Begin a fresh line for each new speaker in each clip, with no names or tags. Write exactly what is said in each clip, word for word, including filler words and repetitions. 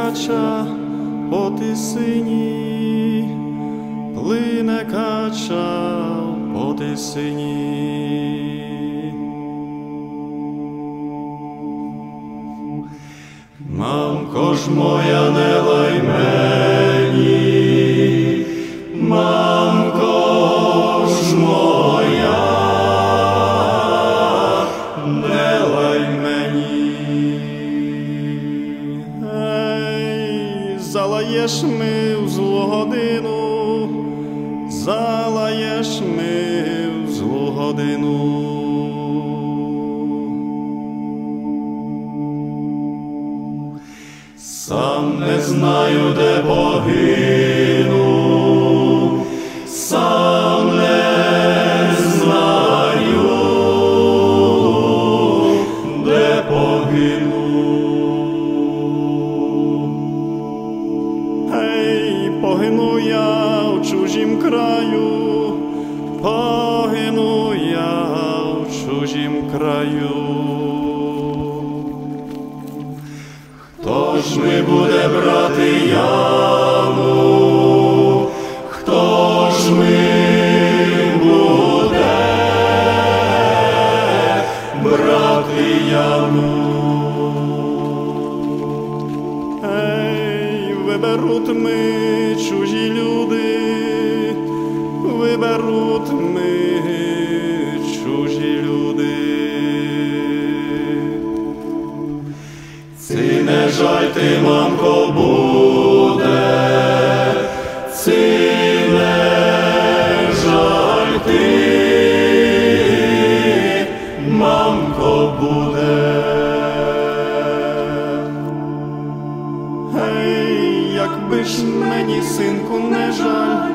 кача по тисині, плине кача по тисині. Мамко ж моя, не лай мені, мамко ж моя, не лай мені. Ей, залаєш ми в злу годину, залаєш ми в злу годину. Сам не знаю, де погину, сам не знаю, де погину. Ей, погину я в чужім краю, погину я в чужім краю. Хто ж ми буде брати яму? Хто ж ми буде брати яму? Ей, виберуть ми чужі люди, виберуть ми чужі люди. Ці не жаль ти, мамко, буде, ці не жаль ти, мамко, буде. Гей, якби ж мені, синку, не жаль,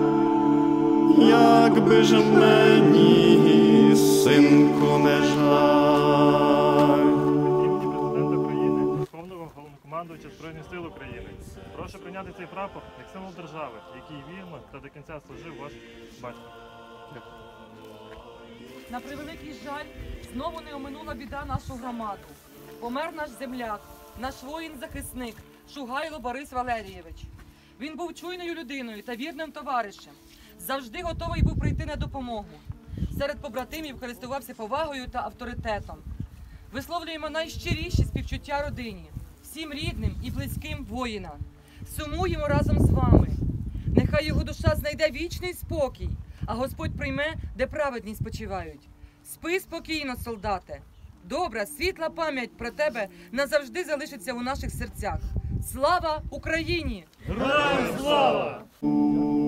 якби ж мені, синку, не жаль.
Командуючи Збройних сил України, прошу прийняти цей прапор як символ держави, який вірно та до кінця служив ваш батько.
На превеликий жаль, знову не оминула біда нашу громаду. Помер наш земляк, наш воїн-захисник Шугайло Борис Валерійович. Він був чуйною людиною та вірним товаришем. Завжди готовий був прийти на допомогу. Серед побратимів користувався повагою та авторитетом. Висловлюємо найщиріші співчуття родині, всім рідним і близьким воїна. Сумуємо разом з вами. Нехай його душа знайде вічний спокій, а Господь прийме, де праведні спочивають. Спи спокійно, солдате. Добра, світла пам'ять про тебе назавжди залишиться у наших серцях. Слава Україні!
Героям слава!